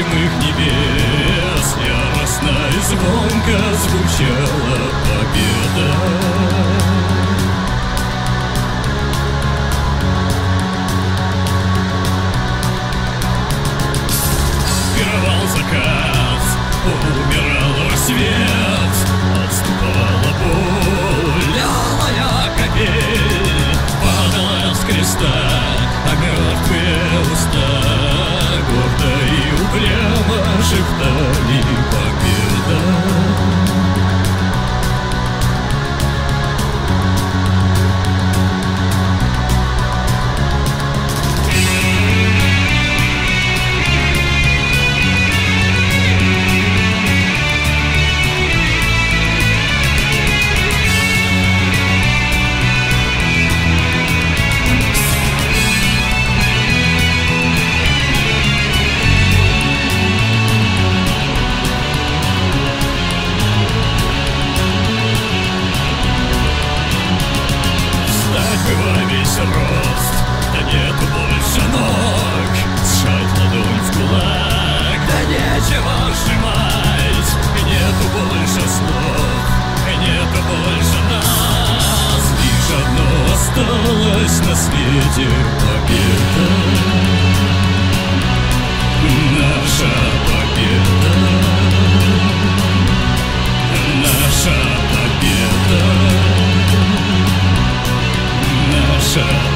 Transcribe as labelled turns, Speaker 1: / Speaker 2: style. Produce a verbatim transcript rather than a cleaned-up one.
Speaker 1: незримых небес яростно и звонко звучала победа. Пировал закат, умирал рассвет, отступала боль, алая капель падала с креста, а мертвые уста гордо и упрямо шептали победа. Весь рост, да нету больше ног, сжать ладонь в кулак, да нечего сжимать, нету больше слов, нету больше нас, лишь одно осталось на свете — победа. Наша победа, наша победа. Наша